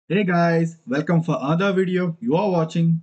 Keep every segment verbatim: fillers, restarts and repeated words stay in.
Hey guys, welcome for another video. You are watching.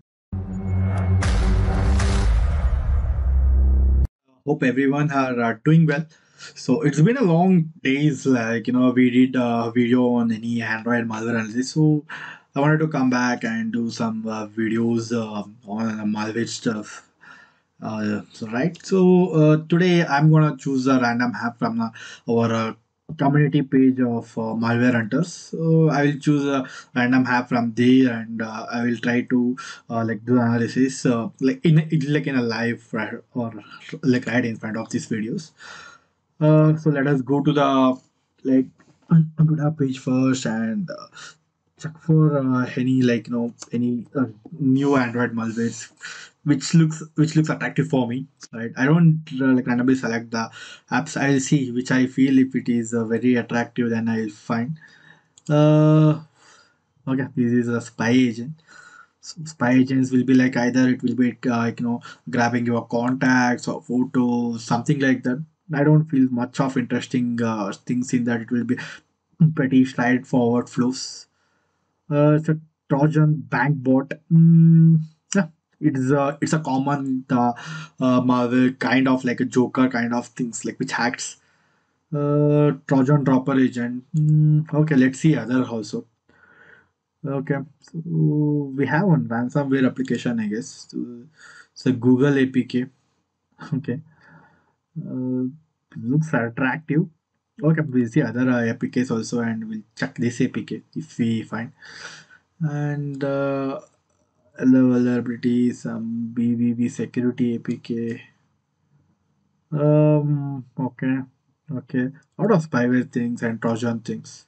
Hope everyone are uh, doing well. So it's been a long days. Like you know, we did a video on any Android malware analysis. So I wanted to come back and do some uh, videos uh, on uh, malware stuff. Uh, so right. So uh, today I'm gonna choose a random app from uh, our uh, community page of uh, malware hunters. So I will choose a random app from there, and uh, I will try to uh, like do analysis uh, like in a- like in a live right, or like right in front of these videos. Uh, so let us go to the like to the page first and uh, check for uh, any like you know any uh, new Android malwares which looks which looks attractive for me. Right, I don't uh, like randomly select the apps. I'll see which I feel if it is uh, very attractive, then I'll find. Uh, okay, this is a spy agent. So spy agents will be like either it will be uh, like you know grabbing your contacts or photos, something like that. I don't feel much of interesting uh, things in that. It will be pretty straightforward flows. Uh, it's a Trojan bank bot. Mm, yeah, it's a it's a common uh, uh, malware, kind of like a Joker kind of things like which hacks. Uh, Trojan dropper agent. Mm, okay, let's see other also. Okay, so we have one ransomware application, I guess. So, so Google A P K. Okay, uh, looks attractive. Okay, we'll see other uh, A P Ks also, and we'll check this A P K if we find. And uh, Hello vulnerability, some B B B security A P K. Um, okay, okay. Out of spyware things and Trojan things.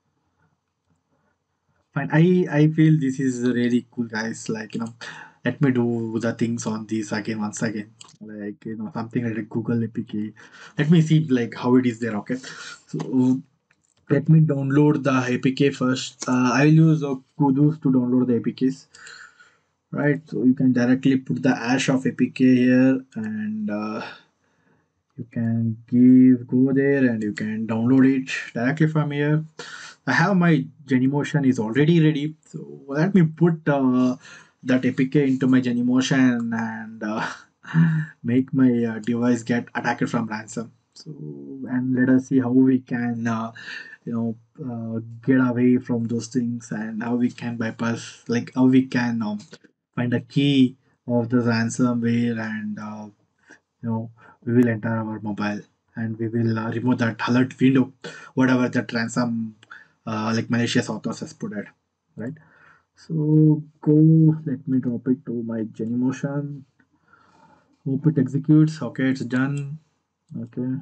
Fine. I I feel this is really cool, guys. Like you know, let me do the things on this again once again. Like you know, something like Google A P K. Let me see like how it is there. Okay, so let me download the A P K first. Uh, I will use uh, Kudus to download the A P Ks. Right, so you can directly put the hash of A P K here, and uh, you can give go there and you can download it directly from here. I have my Genymotion is already ready, so let me put uh, that A P K into my Genymotion and uh, make my uh, device get attacked from ransom. So and let us see how we can uh, you know uh, get away from those things and how we can bypass, like how we can um, find a key of the ransomware, and uh, you know we will enter our mobile and we will uh, remove that alert window, whatever that ransom uh, like malicious authors has put it, right? So go, let me drop it to my Genymotion. Hope it executes. Okay, it's done. Okay,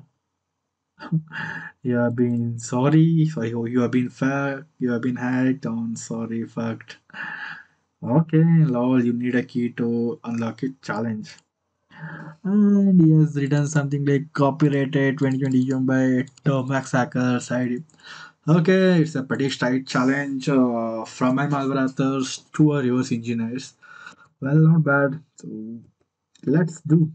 you have been sorry. Sorry, oh, you have been fucked. You have been hacked. On sorry, fucked. Okay, lol. You need a key to unlock it. Challenge. And he has written something like copyrighted twenty twenty by Tomax Hackers I D. Okay, it's a pretty tight challenge uh, from my malware authors to our reverse engineers. Well, not bad. So let's do.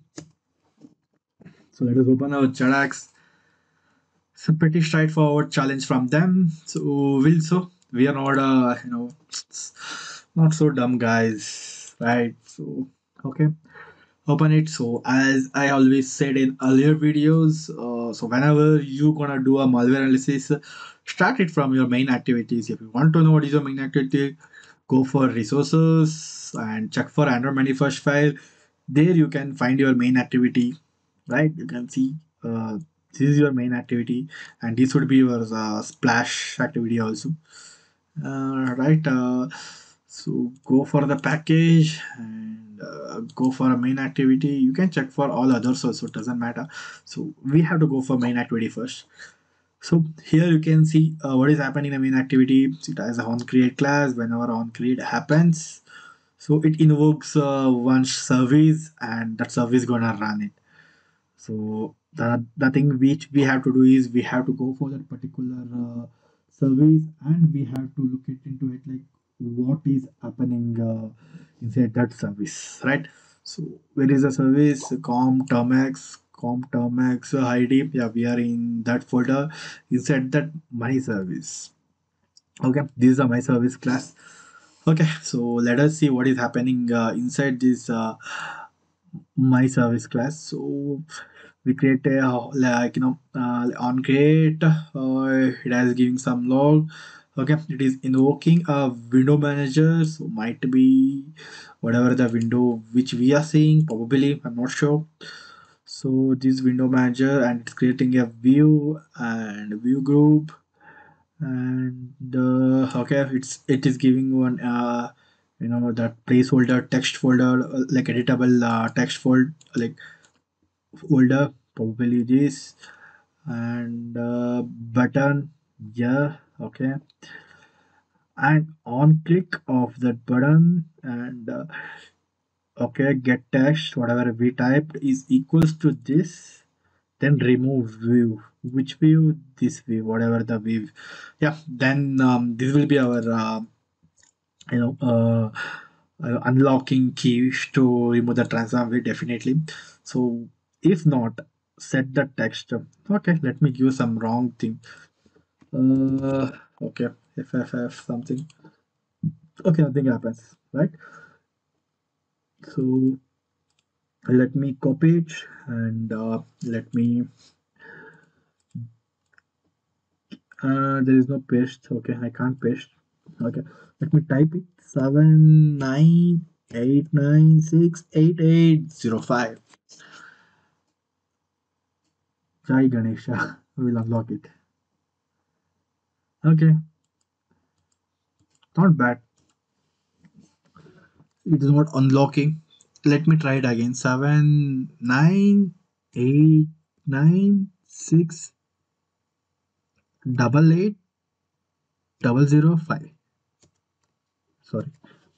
So let us open our Jadax. It's a pretty straightforward challenge from them. So will so we are not uh, you know not so dumb guys, right? So okay, open it. So as I always said in earlier videos, uh, so whenever you gonna do a malware analysis, start it from your main activities. If you want to know what is your main activity, go for resources and check for Android manifest file. There you can find your main activity, right? You can see uh, this is your main activity, and this would be your uh, splash activity also. Uh, right. Uh, so go for the package and uh, go for a main activity. You can check for all others also, it doesn't matter. So we have to go for main activity first. So here you can see uh, what is happening in the main activity. So it has a on create class. Whenever on create happens, so it invokes uh, one service, and that service gonna run it. So the the thing which we have to do is we have to go for that particular uh, service, and we have to look it into it like what is happening uh, inside that service, right? So where is the service? Com termex, com termex uh, I D. Yeah, we are in that folder inside that money service. Okay, this is a my service class. Okay, so let us see what is happening uh, inside this uh, my service class. So we create a uh, like you know uh, on create uh, it has giving some log. Okay, it is invoking a window manager, so might be whatever the window which we are seeing, probably I'm not sure. So this window manager, and it's creating a view and view group, and uh, okay, it's it is giving one uh you know that placeholder text folder, uh, like editable uh, text folder, like folder, probably this, and uh, button, yeah, okay, and on click of that button, and uh, okay, get text whatever we typed is equals to this, then remove view. Which view? This view, whatever the view. Yeah, then um, this will be our uh, you know uh, uh, unlocking keys to remove the transform way, definitely. So if not, set the text. Okay, let me give some wrong thing. Uh, okay, F F F something. Okay, nothing happens, right? So let me copy it, and uh, let me. Uh, there is no paste. Okay, I can't paste. Okay, let me type it. Seven nine eight nine six eight eight zero five. Jai Ganesha. We'll unlock it. Okay, not bad. It is not unlocking. Let me try it again. Seven nine eight nine six double eight double zero five. Sorry.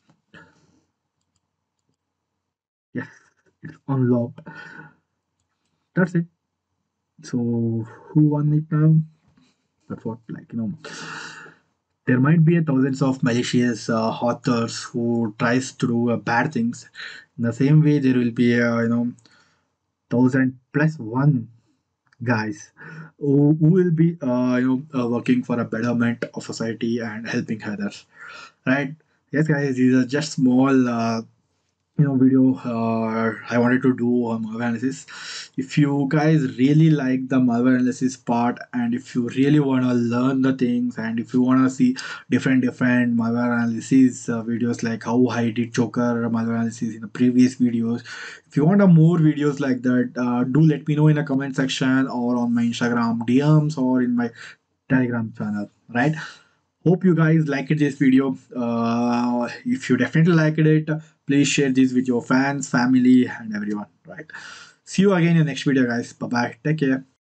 Yes, it's unlocked. That's it. So who won it now? That's what, like you know. There might be a thousands of malicious uh, authors who tries to do uh, bad things. In the same way, there will be uh, you know thousand plus one guys who, who will be uh, you know uh, working for a betterment of society and helping others, right? Yes, guys, these are just small uh, you know video uh, I wanted to do a malware analysis. If you guys really like the malware analysis part, and if you really want to learn the things, and if you want to see different different malware analysis uh, videos, like how I did Joker malware analysis in the previous videos, if you want a more videos like that, uh, do let me know in the comment section or on my Instagram D Ms or in my Telegram channel, right? Hope you guys liked this video. Uh, if you definitely liked it, please share this with your fans, family, and everyone. Right. See you again in the next video, guys. Bye bye. Take care.